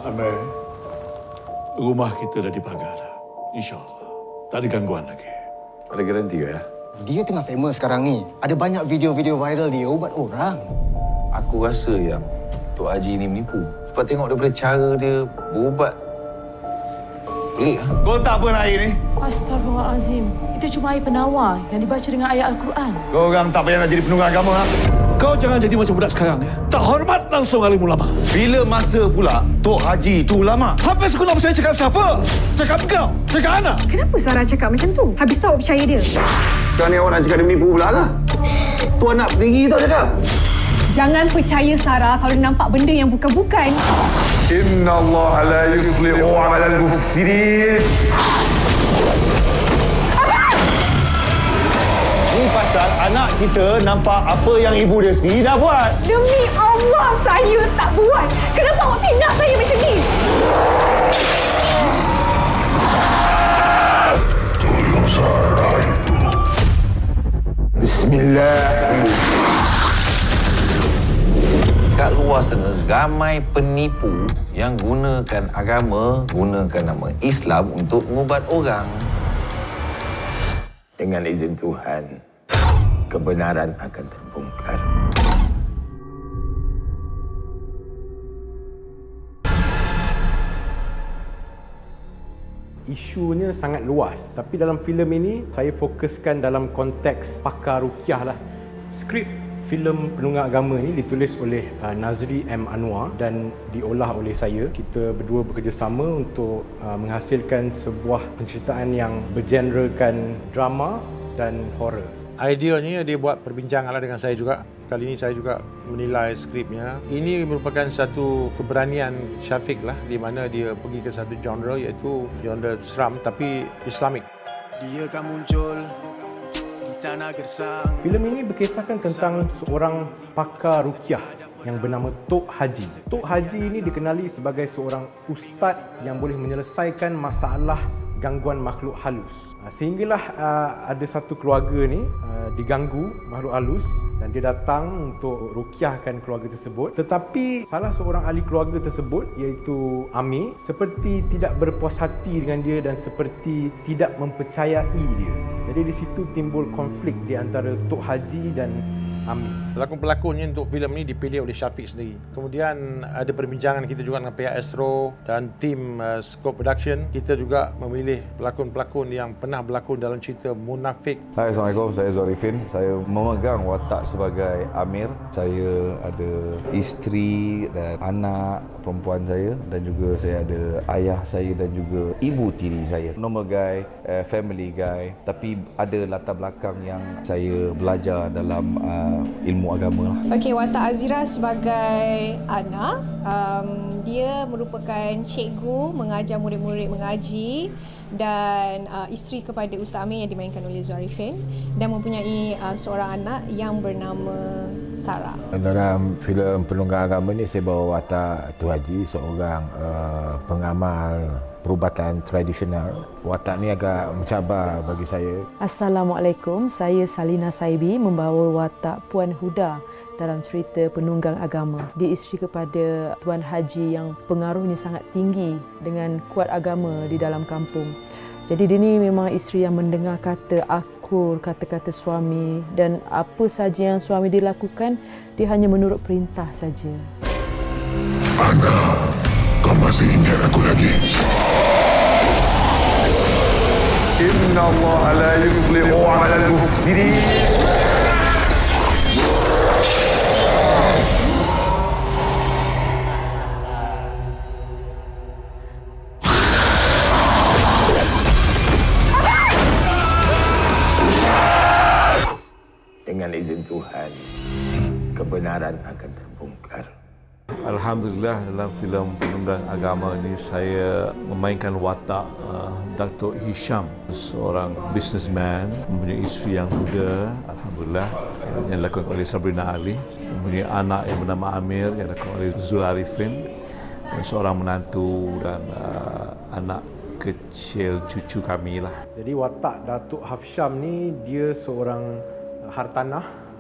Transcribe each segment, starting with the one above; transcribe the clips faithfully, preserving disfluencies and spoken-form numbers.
Amir, rumah kita dah dipagar dah. InsyaAllah. Tak ada gangguan lagi. Ada garanti ke ya? Dia tengah famous sekarang ni. Ada banyak video-video viral dia ubat orang. Aku rasa yang Tok Haji ni menipu. Sebab tengok daripada cara dia berubat. Pelik lah. Kau tak apa nak air ni? Astaghfirullahalazim. Itu cuma air penawar yang dibaca dengan ayat Al-Quran. Kau orang tak payah nak jadi penunggang agama. Ha? Kau jangan jadi macam budak sekarang ya. Tak hormat langsung alim ulama. Bila masa pula Tok Haji tu ulama? Habis aku nak percaya cakap siapa? Cakap kau? Cakap anak? Kenapa Sarah cakap macam tu? Habis tu awak percaya dia? Sekarang ni awak nak cakap dia menipu pula ke? Tu anak sendiri tau cakap. Jangan percaya Sarah kalau nampak benda yang bukan-bukan. Inna Allah la yuslihu amal al-mufsidin. Ni pasal anak kita nampak apa yang ibu dia sendiri dah buat. Demi Allah saya tak buat. Kenapa awak tindak saya macam ni? Tolong Sarah itu. Bismillah. Kat luar sana, ramai penipu yang gunakan agama, gunakan nama Islam untuk mengubat orang. Dengan izin Tuhan, kebenaran akan terbongkar. Isunya sangat luas, tapi dalam filem ini saya fokuskan dalam konteks pakar ruqyah lah. Skrip filem Penunggang Agama ini ditulis oleh uh, Nazri M. Anwar dan diolah oleh saya. Kita berdua bekerjasama untuk uh, menghasilkan sebuah penceritaan yang bergenrekan drama dan horror. Ideanya dia buat perbincangan dengan saya juga. Kali ini saya juga menilai skripnya. Ini merupakan satu keberanian Syafiq lah, di mana dia pergi ke satu genre iaitu genre seram tapi Islamik. Dia akan muncul di tanah gersang. Filem ini berkisahkan tentang seorang pakar ruqyah yang bernama Tok Haji. Tok Haji ini dikenali sebagai seorang ustaz yang boleh menyelesaikan masalah gangguan makhluk halus. Sehinggalah uh, ada satu keluarga ni uh, diganggu makhluk halus dan dia datang untuk ruqyahkan keluarga tersebut. Tetapi salah seorang ahli keluarga tersebut iaitu Amir seperti tidak berpuas hati dengan dia dan seperti tidak mempercayai dia. Jadi di situ timbul konflik di antara Tok Haji dan Amir. Pelakon-pelakonnya untuk filem ini dipilih oleh Syafiq sendiri. Kemudian ada perbincangan kita juga dengan pihak Astro dan tim uh, Scope Production. Kita juga memilih pelakon-pelakon yang pernah berlakon dalam cerita Munafik. Hai, Assalamualaikum. Saya Zorifin. Saya memegang watak sebagai Amir. Saya ada isteri dan anak perempuan saya dan juga saya ada ayah saya dan juga ibu tiri saya. Normal guy, uh, family guy, tapi ada latar belakang yang saya belajar dalam uh, ilmu agama lah. Okey, watak Azira sebagai Ana, um, dia merupakan cikgu mengajar murid-murid mengaji dan uh, isteri kepada Ustaz Amir yang dimainkan oleh Zorifin dan mempunyai uh, seorang anak yang bernama Sarah. Dalam filem Penunggang Agama ni saya bawa watak Tok Haji, seorang uh, pengamal perubatan tradisional. Watak ni agak mencabar bagi saya. Assalamualaikum, saya Salina Saibi membawa watak Puan Huda dalam cerita Penunggang Agama. Dia isteri kepada Tuan Haji yang pengaruhnya sangat tinggi dengan kuat agama di dalam kampung. Jadi dia ni memang isteri yang mendengar kata akur, kata-kata suami dan apa saja yang suami dia lakukan, dia hanya menurut perintah saja. Ana, kau masih ingat aku lagi? Inna Allah la yuslihu amal al-mufsidin. Dengan izin Tuhan, kebenaran akan terbongkar. Alhamdulillah, dalam filem Penunggang Agama ini saya memainkan watak uh, Datuk Hisham, seorang businessman, mempunyai isteri yang muda, alhamdulillah, yang dilakukan oleh Sabrina Ali, mempunyai anak yang bernama Amir yang dilakukan oleh Zul Arifin, dan seorang menantu dan uh, anak kecil cucu kami lah. Jadi watak Datuk Hafsyam ni dia seorang hartanah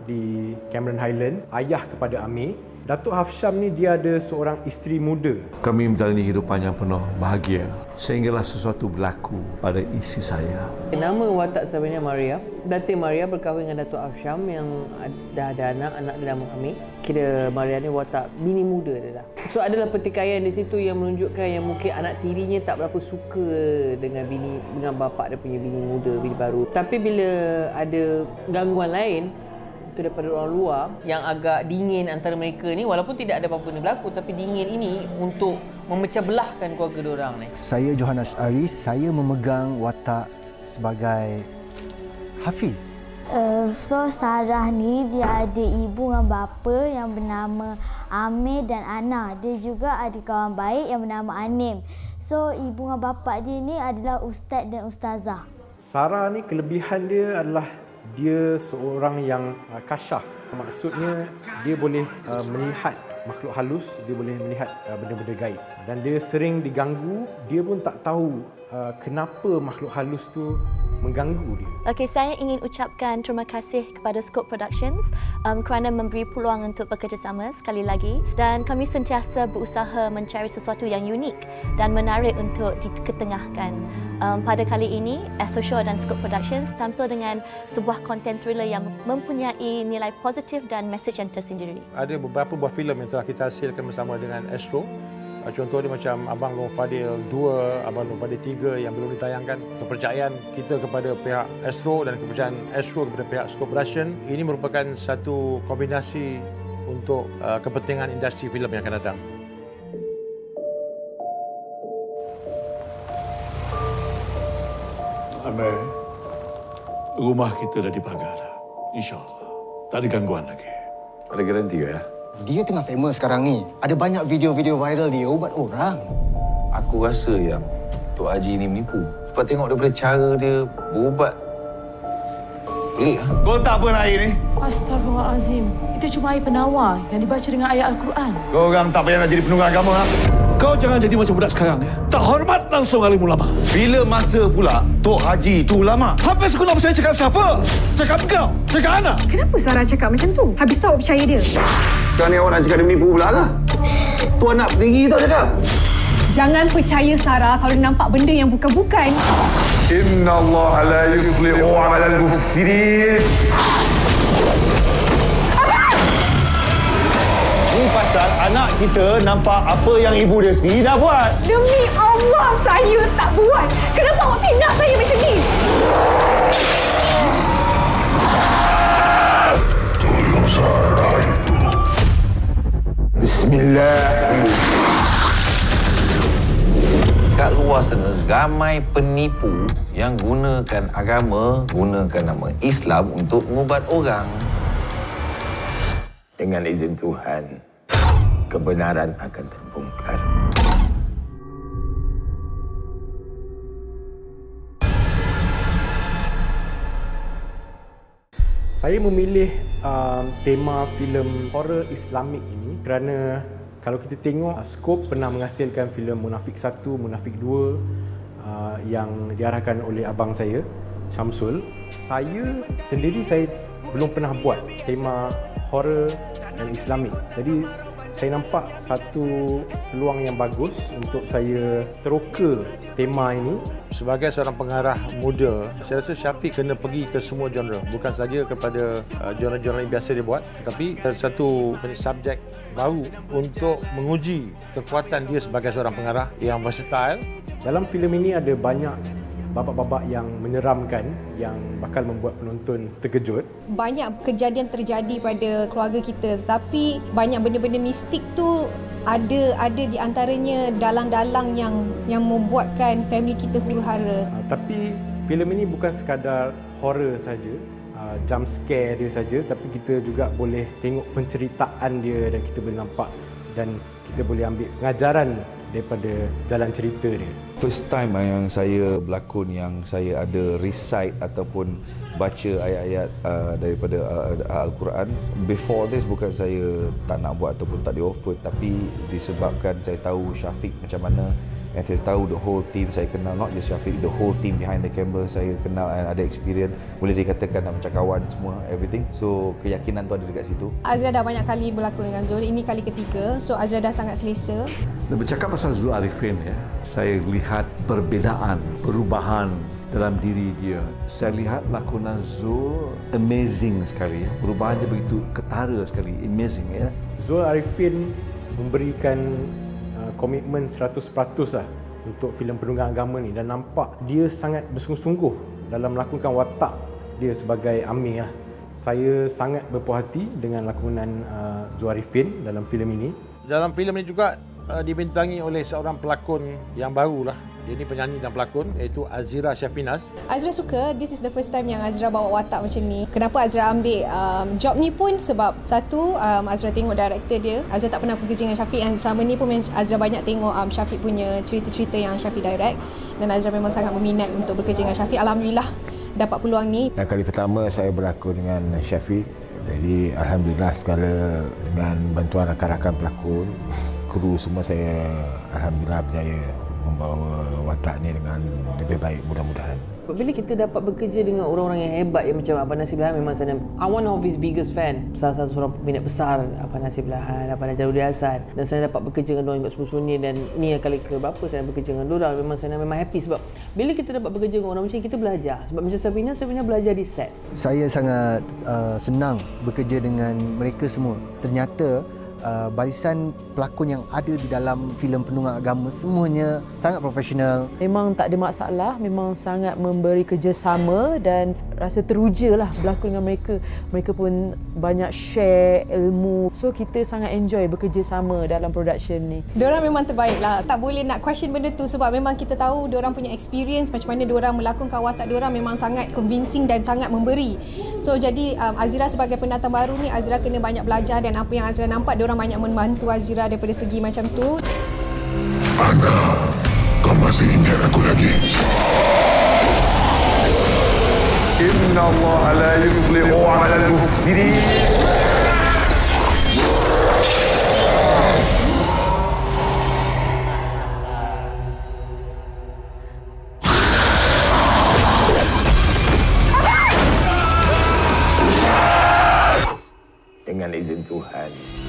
di Cameron Highland, ayah kepada Amir. Datuk Hafsyam ni dia ada seorang isteri muda. Kami menjalani kehidupan yang penuh bahagia sehinggalah sesuatu berlaku pada isteri saya. Nama watak sebenarnya Maria. Datuk Maria berkahwin dengan Datuk Hafsyam yang dah ada anak, anak dia nama Amir. Kira Maria ni watak bini muda dia dah. So adalah pertikaian di situ yang menunjukkan yang mungkin anak tirinya tak berapa suka dengan bini, dengan bapa dia punya bini muda, bini baru. Tapi bila ada gangguan lain, itu daripada orang luar yang agak dingin antara mereka ni, walaupun tidak ada apa-apa yang berlaku, tapi dingin ini untuk memecah belahkan keluarga diorang ni. Saya Johannes Aris, saya memegang watak sebagai Hafiz. Uh, so Sarah ni dia ada ibu dan bapa yang bernama Amir dan Ana. Dia juga ada kawan baik yang bernama Anim. So ibu dan bapa dia ni adalah ustaz dan ustazah. Sarah ni kelebihan dia adalah dia seorang yang uh, kasyaf. Maksudnya dia boleh uh, melihat makhluk halus, dia boleh melihat uh, benda-benda gaib. Dan dia sering diganggu, dia pun tak tahu uh, kenapa makhluk halus tu mengganggu dia. Okey, saya ingin ucapkan terima kasih kepada Scope Productions um, kerana memberi peluang untuk bekerjasama sekali lagi, dan kami sentiasa berusaha mencari sesuatu yang unik dan menarik untuk diketengahkan. Um, pada kali ini, Astro Show dan Scope Productions tampil dengan sebuah konten thriller yang mempunyai nilai positif dan mesej yang tersendiri. Ada beberapa buah filem yang telah kita hasilkan bersama dengan Astro. Contohnya macam Abang Long Fadil dua, Abang Long Fadil tiga yang belum ditayangkan. Kepercayaan kita kepada pihak Astro dan kepercayaan Astro kepada pihak Scope Production, ini merupakan satu kombinasi untuk uh, kepentingan industri filem yang akan datang. Amir, rumah kita dah dipagar dah. InsyaAllah. Tak ada gangguan lagi. Ada garanti ke ya? Dia tengah famous sekarang ni. Ada banyak video-video viral dia ubat orang. Aku rasa yang Tok Haji ni menipu. Sebab tengok daripada cara dia berubat. Pelik lah. Kau tak apa nak air ni? Astaghfirullahalazim. Itu cuma air penawar yang dibaca dengan ayat Al-Quran. Kau orang tak payah nak jadi penunggang agama. Ha? Kau jangan jadi macam budak sekarang ya. Tak hormat langsung alim ulama. Bila masa pula Tok Haji tu ulama? Habis aku nak percaya cakap siapa? Cakap kau? Cakap anak? Kenapa Sarah cakap macam tu? Habis tu awak percaya dia? Sekarang ni awak nak cakap dia menipu pula ke? Tu anak sendiri tau cakap. Jangan percaya Sarah kalau nampak benda yang bukan-bukan. Inna Allah la yuslihu amal al-mufsidin. Ni pasal anak kita nampak apa yang ibu dia sendiri dah buat. Demi Allah saya tak buat. Kenapa awak pindah saya macam ni? Tolong Sarah. Bismillah. Kat luar sana ramai penipu yang gunakan agama, gunakan nama Islam untuk mengubat orang. Dengan izin Tuhan, kebenaran akan terbongkar. Saya memilih um, tema filem horror Islamik ini kerana kalau kita tengok, uh, Scope pernah menghasilkan filem Munafik satu, Munafik dua uh, yang diarahkan oleh abang saya, Syamsul. Saya sendiri saya belum pernah buat tema horror dan Islamik. Jadi saya nampak satu peluang yang bagus untuk saya teroka tema ini. Sebagai seorang pengarah muda, saya rasa Syafiq kena pergi ke semua genre, bukan saja kepada uh, genre-genre yang biasa dia buat, tetapi satu subjek baru untuk menguji kekuatan dia sebagai seorang pengarah yang versatile. Dalam filem ini ada banyak babak-babak yang menyeramkan yang bakal membuat penonton terkejut. Banyak kejadian terjadi pada keluarga kita, tapi banyak benda-benda mistik tu ada ada di antaranya dalang-dalang yang yang membuatkan family kita huru-hara. Uh, tapi filem ini bukan sekadar horror saja, uh, jump scare dia saja, tapi kita juga boleh tengok penceritaan dia dan kita boleh nampak dan kita boleh ambil pengajaran daripada jalan cerita dia. First time yang saya berlakon yang saya ada recite ataupun baca ayat-ayat uh, daripada uh, Al-Quran. Before this bukan saya tak nak buat ataupun tak di offer, tapi disebabkan saya tahu Syafiq macam mana And saya tahu the whole team, saya kenal not just Syafiq, the whole team behind the camera saya kenal and ada experience. Boleh dikatakan nak macam kawan semua, everything. So keyakinan tu ada dekat situ. Azra dah banyak kali berlakon dengan Zul, ini kali ketiga. So Azra dah sangat selesa. Dan bercakap pasal Zul Arifin, ya, saya lihat perbezaan, perubahan dalam diri dia. Saya lihat lakonan Zul amazing sekali, ya. Perubahannya begitu ketara sekali, amazing, ya. Zul Arifin memberikan uh, komitmen seratus peratus lah untuk filem Penunggang Agama ni, dan nampak dia sangat bersungguh-sungguh dalam melakukan watak dia sebagai Amir lah. Saya sangat berpuas hati dengan lakonan uh, Zul Arifin dalam filem ini. Dalam filem ini juga uh, dibintangi oleh seorang pelakon yang baru lah. Dia ni penyanyi dan pelakon, iaitu Azira Syafinas. Azra suka, this is the first time yang Azra bawa watak macam ni. Kenapa Azra ambil um, job ni pun sebab satu, um, Azra tengok director dia. Azra tak pernah bekerja dengan Syafiq, yang selama ni pun Azra banyak tengok um, Syafiq punya cerita-cerita yang Syafiq direct. Dan Azra memang sangat berminat untuk bekerja dengan Syafiq. Alhamdulillah dapat peluang ni. Dan kali pertama saya berlakon dengan Syafiq. Jadi Alhamdulillah segala dengan bantuan rakan-rakan pelakon, kru semua, saya Alhamdulillah berjaya membawa watak ni dengan lebih baik, mudah-mudahan. Bila kita dapat bekerja dengan orang-orang yang hebat yang macam Abang Nasib Lahan, memang saya I'm one of his biggest fan. Salah satu seorang peminat besar Abang Nasib Lahan, Abang Najarudin Hassan, dan saya dapat bekerja dengan diorang juga semuanya, dan ni yang kali ke berapa saya bekerja dengan diorang. Memang saya memang happy sebab bila kita dapat bekerja dengan orang macam ni, kita belajar. Sebab macam Sabina, Sabina belajar di set. Saya sangat uh, senang bekerja dengan mereka semua. Ternyata Uh, barisan pelakon yang ada di dalam filem Penunggang Agama semuanya sangat profesional. Memang tak ada masalah, memang sangat memberi kerjasama dan rasa teruja lah berlakon dengan mereka. Mereka pun banyak share ilmu. So kita sangat enjoy bekerja sama dalam production ni. Diorang memang terbaik lah. Tak boleh nak question benda tu sebab memang kita tahu diorang punya experience macam mana diorang melakonkan watak diorang memang sangat convincing dan sangat memberi. So jadi um, Azira sebagai pendatang baru ni, Azira kena banyak belajar, dan apa yang Azira nampak diorang banyak membantu Azira daripada segi macam tu. Ana, kau masih ingat aku lagi? Inna Allah la yuslihu ala al-mufsidin. Dengan izin Tuhan,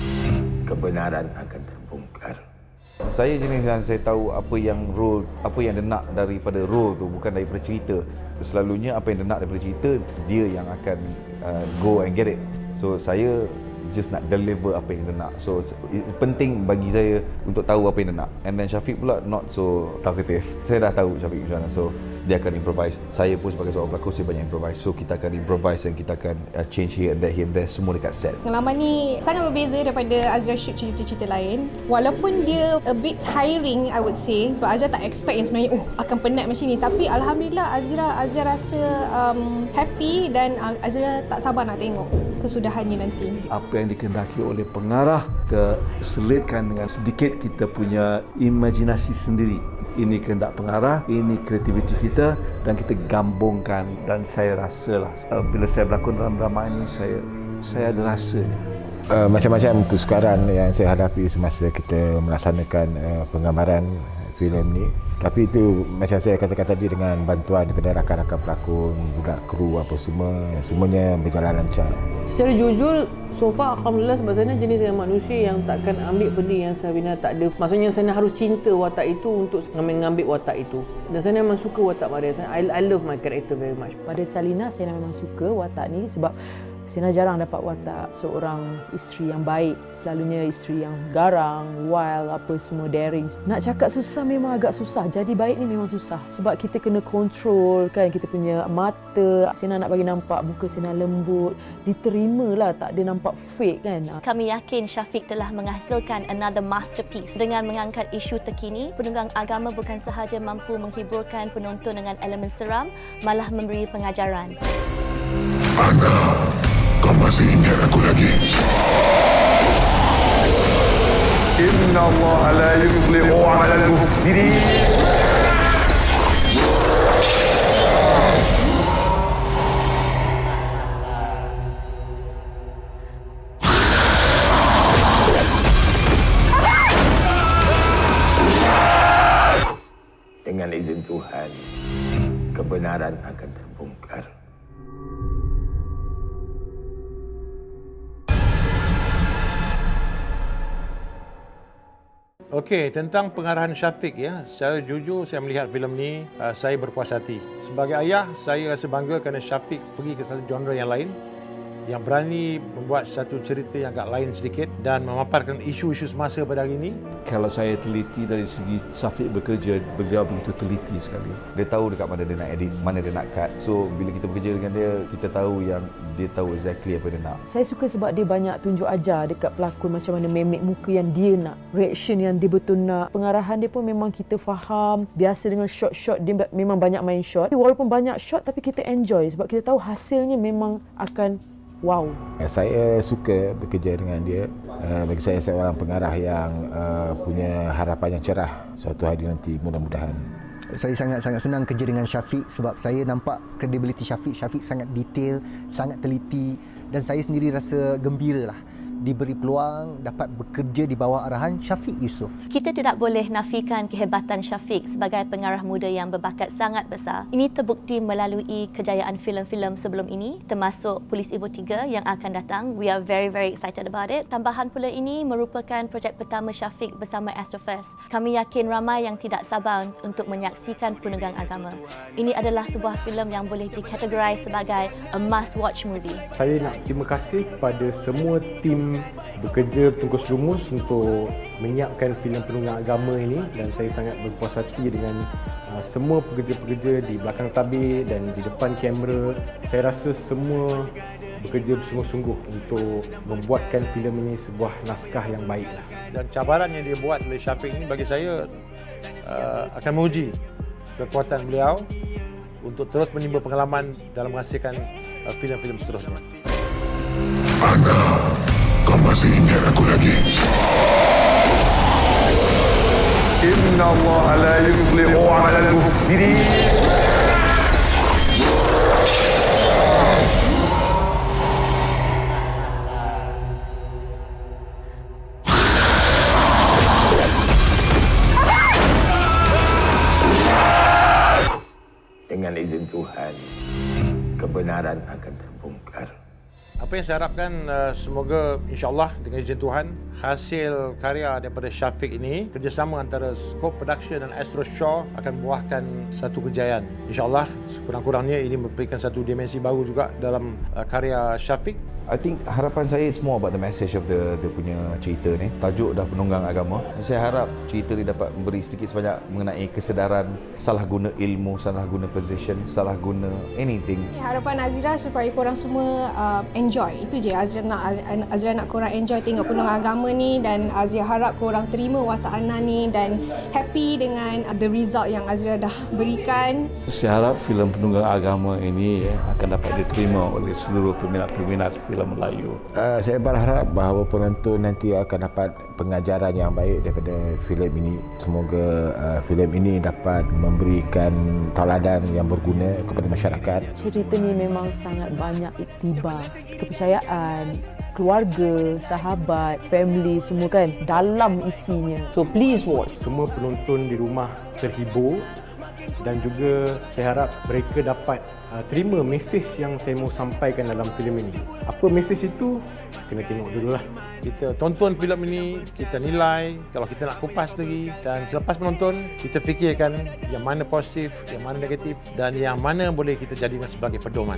kebenaran akan terbongkar. Saya jenis yang saya tahu apa yang role, apa yang dia nak daripada role tu, bukan daripada cerita. Selalunya apa yang dia nak daripada cerita, dia yang akan uh, go and get it. So saya just nak deliver apa yang dia nak. So penting bagi saya untuk tahu apa yang dia nak. And then Syafiq pula not so talkative. Saya dah tahu Syafiq macam mana. So dia akan improvise. Saya pun sebagai seorang pelakon, saya banyak improvise. So kita akan improvise dan kita akan uh, change here and there, here and there, semua dekat set. Pengalaman ni sangat berbeza daripada Azra shoot cerita-cerita lain. Walaupun dia a bit tiring, I would say, sebab Azra tak expect yang sebenarnya oh akan penat macam ni. Tapi Alhamdulillah Azra Azra rasa um, happy, dan Azra tak sabar nak tengok kesudahannya nanti. Apa yang dikehendaki oleh pengarah, kita selitkan dengan sedikit kita punya imajinasi sendiri. Ini kehendak pengarah, ini kreativiti kita, dan kita gabungkan. Dan saya rasalah bila saya berlakon dalam drama ini, saya saya ada rasanya. Uh, macam-macam kesukaran yang saya hadapi semasa kita melaksanakan uh, penggambaran filem ni. Tapi itu macam saya katakan tadi, dengan bantuan daripada rakan-rakan pelakon, budak kru apa semua, semuanya berjalan lancar. Secara jujur, so far Alhamdulillah, sebab Sana jenis yang manusia yang takkan ambil benda yang Sabina tak ada. Maksudnya Sana harus cinta watak itu untuk mengambil watak itu. Dan Sana memang suka watak Maria. I, I love my character very much. Pada Salina, saya memang suka watak ni sebab Sina jarang dapat watak seorang isteri yang baik. Selalunya isteri yang garang, wild, apa semua, daring. Nak cakap susah memang agak susah. Jadi baik ni memang susah. Sebab kita kena control kan kita punya mata. Sina nak bagi nampak muka Sina lembut. Diterimalah, tak ada nampak fake kan. Kami yakin Syafiq telah menghasilkan another masterpiece. Dengan mengangkat isu terkini, Penunggang Agama bukan sahaja mampu menghiburkan penonton dengan elemen seram, malah memberi pengajaran. Ana, kau masih ingat aku lagi? Inna Allah la yuslihu ala al-mufsidin. Dengan izin Tuhan, kebenaran akan terbongkar. Okey, tentang pengarahan Syafiq ya. Secara jujur saya melihat filem ni, uh, saya berpuas hati. Sebagai ayah, saya rasa bangga kerana Syafiq pergi ke satu genre yang lain, yang berani membuat satu cerita yang agak lain sedikit dan memaparkan isu-isu semasa pada hari ini. Kalau saya teliti dari segi Syafiq bekerja, beliau begitu teliti sekali. Dia tahu dekat mana dia nak edit, mana dia nak cut. So bila kita bekerja dengan dia, kita tahu yang dia tahu exactly apa dia nak. Saya suka sebab dia banyak tunjuk ajar dekat pelakon macam mana mimik muka yang dia nak, reaction yang dia betul nak. Pengarahan dia pun memang kita faham. Biasa dengan shot-shot dia memang banyak main shot. Walaupun banyak shot tapi kita enjoy sebab kita tahu hasilnya memang akan wow. Saya suka bekerja dengan dia. Bagi saya, seorang pengarah yang punya harapan yang cerah suatu hari nanti, mudah-mudahan. Saya sangat-sangat senang kerja dengan Syafiq sebab saya nampak kredibiliti Syafiq. Syafiq sangat detail, sangat teliti dan saya sendiri rasa gembira lah diberi peluang dapat bekerja di bawah arahan Syafiq Yusof. Kita tidak boleh nafikan kehebatan Syafiq sebagai pengarah muda yang berbakat sangat besar. Ini terbukti melalui kejayaan filem-filem sebelum ini, termasuk Polis Evo tiga yang akan datang. We are very very excited about it. Tambahan pula ini merupakan projek pertama Syafiq bersama Astrofirst. Kami yakin ramai yang tidak sabar untuk menyaksikan Penunggang Agama. Ini adalah sebuah filem yang boleh dikategoris sebagai a must watch movie. Saya nak terima kasih kepada semua tim bekerja tungkus lumus untuk menyiapkan filem Penunggang Agama ini dan saya sangat berpuas hati dengan uh, semua pekerja-pekerja di belakang tabir dan di depan kamera. Saya rasa semua bekerja bersungguh-sungguh untuk membuatkan filem ini sebuah naskah yang baiklah. Dan cabaran yang dia buat oleh Syafiq ini bagi saya uh, akan menguji kekuatan beliau untuk terus menimba pengalaman dalam menghasilkan uh, filem-filem seterusnya. Ana, kau masih ingat aku lagi? Inna Allah la yuslihu amal al-mufsidin. Dengan izin Tuhan, kebenaran akan terbongkar. Apa yang saya harapkan, uh, semoga insyaAllah dengan izin Tuhan, hasil karya daripada Syafiq ini, kerjasama antara Scope Production dan Astro Shaw akan membuahkan satu kejayaan. InsyaAllah, sekurang-kurangnya ini memberikan satu dimensi baru juga dalam uh, karya Syafiq. I think harapan saya is more about the message of the the punya cerita ni. Tajuk dah Penunggang Agama. Saya harap cerita ni dapat memberi sedikit sebanyak mengenai kesedaran salah guna ilmu, salah guna position, salah guna anything. Harapan Azira supaya korang semua uh, enjoy. Itu je Azira nak, Azira nak korang enjoy tengok Penunggang Agama ni dan Azira harap korang terima watak Ana ni dan happy dengan the result yang Azira dah berikan. Saya harap filem Penunggang Agama ini ya, akan dapat diterima oleh seluruh peminat-peminat filem Melayu. Uh, saya berharap bahawa penonton nanti akan dapat pengajaran yang baik daripada filem ini. Semoga uh, filem ini dapat memberikan tauladan yang berguna kepada masyarakat. Cerita ni memang sangat banyak iktibar, kepercayaan, keluarga, sahabat, family semua kan dalam isinya. So please watch. Semua penonton di rumah terhibur dan juga saya harap mereka dapat uh, terima mesej yang saya mau sampaikan dalam filem ini. Apa mesej itu? Kena tengok dululah. Kita tonton filem ini, kita nilai kalau kita nak kupas lagi dan selepas menonton kita fikirkan yang mana positif, yang mana negatif dan yang mana boleh kita jadikan sebagai pedoman.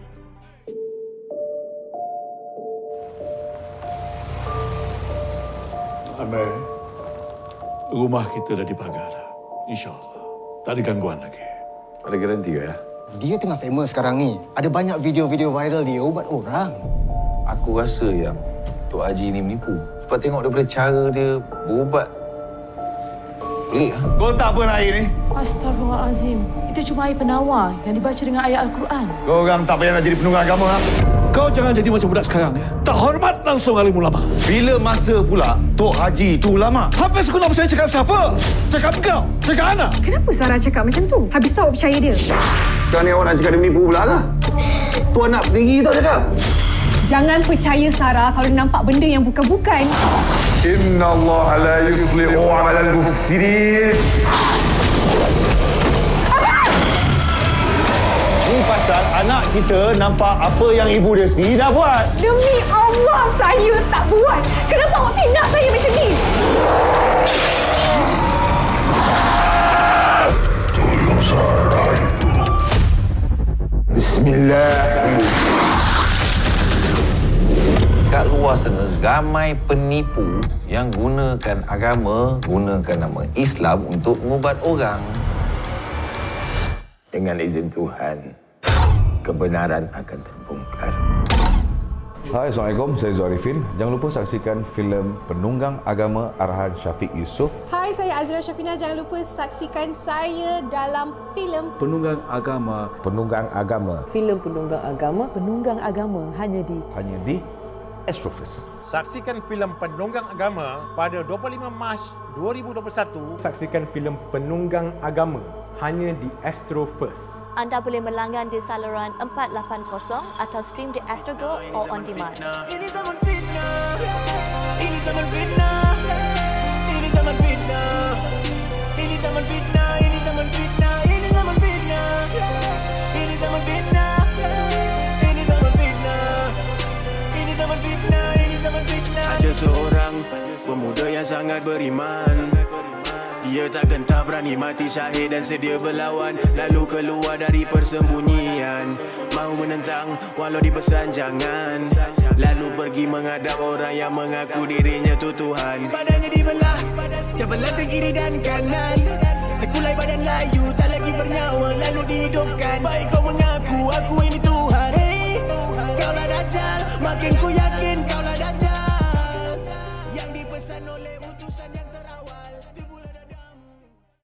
Amir, rumah kita dah dipagar dah. InsyaAllah. Tak ada gangguan lagi. Ada garanti ke ya? Dia tengah famous sekarang ni. Ada banyak video-video viral dia ubat orang. Aku rasa yang Tok Haji ni menipu. Sebab tengok daripada cara dia berubat. Pelik lah. Kau tak apa nak air ni? Astaghfirullahalazim. Itu cuma air penawar yang dibaca dengan ayat Al-Quran. Kau orang tak payah nak jadi penunggang agama. Ha? Kau jangan jadi macam budak sekarang ya. Tak hormat langsung alim ulama. Bila masa pula Tok Haji tu ulama? Habis aku nak percaya cakap siapa? Cakap kau? Cakap anak? Kenapa Sarah cakap macam tu? Habis tu awak percaya dia? Sekarang ni awak nak cakap dia menipu pula ke? Tu anak sendiri tau cakap. Jangan percaya Sarah kalau nampak benda yang bukan-bukan. Inna Allah la yuslihu amal al-mufsidin. Pasal anak kita nampak apa yang ibu dia sendiri dah buat. Demi Allah, saya tak buat. Kenapa awak pindah saya macam ni? Tolong saya dulu. Bismillah. Kat luar sana ramai penipu yang gunakan agama, gunakan nama Islam untuk mengubat orang. Dengan izin Tuhan, kebenaran akan terbongkar. Hai, Assalamualaikum. Saya Zuarifin. Jangan lupa saksikan filem Penunggang Agama arahan Syafiq Yusof. Hai, saya Azra Syafina. Jangan lupa saksikan saya dalam filem Penunggang Agama. Penunggang Agama. Filem Penunggang Agama. Penunggang Agama hanya di Hanya di Astrofest. Saksikan filem Penunggang Agama pada dua puluh lima Mac dua ribu dua puluh satu. Saksikan filem Penunggang Agama hanya di Astro First. Anda boleh melanggan di saluran empat lapan kosong atau stream di Astrogo or on demand. Ini zaman fitnah. Ini zaman fitnah. Ini zaman fitnah. Ini zaman fitnah. Ini zaman fitnah. Ini zaman fitnah. Ini zaman fitnah. Ini zaman fitnah. Ini zaman fitnah. Ini zaman fitnah. Ada seorang pemuda yang sangat beriman. Dia tak gentar berani mati syahid dan sedia berlawan. Lalu keluar dari persembunyian, mahu menentang walau dipesan jangan. Lalu pergi menghadap orang yang mengaku dirinya tu Tuhan. Badannya dibelah, terbelah ke kiri dan kanan. Terkulai badan layu, tak lagi bernyawa, lalu dihidupkan. Baik kau mengaku, aku ini Tuhan. Hey, kaulah Dajjal, makin ku